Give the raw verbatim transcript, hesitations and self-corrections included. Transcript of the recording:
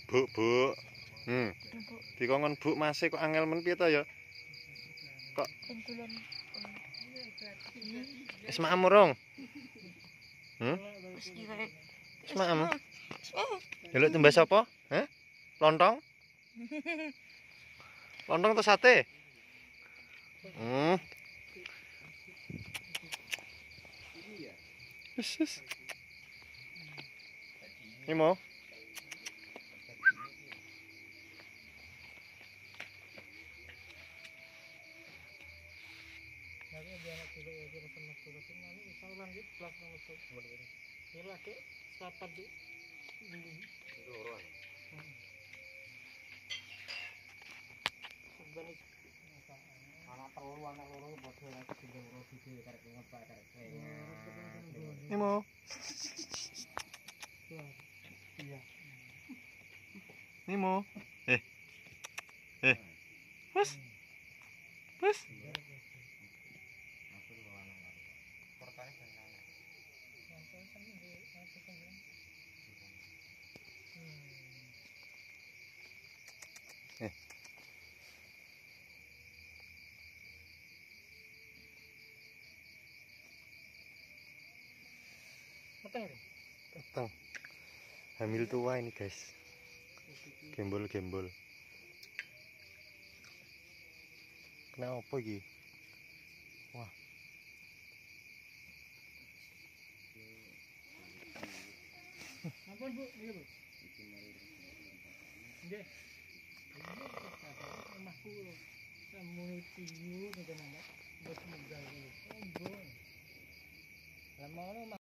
Bu, Bu. Hmm. Dikongkon Bu masih kok angel men piye to ya? Kok wis makmur rong? Hmm? Wis makmur. Delok tembas apa? Hah? Lontong? Lontong atau sate? Hmm. Wis wis. Ini mau? Ini mau? Ini mau? Eh, eh, bos, bos. Eh. Datang. Hamil tua ini guys. Gembol-gembol. Kena apa iki? Wah. Ampun Bu, nggih Bu. Nggih. Omahku sampun tinggu ngeten napa. Wis munggah iki. Oh, Bu. Lah mono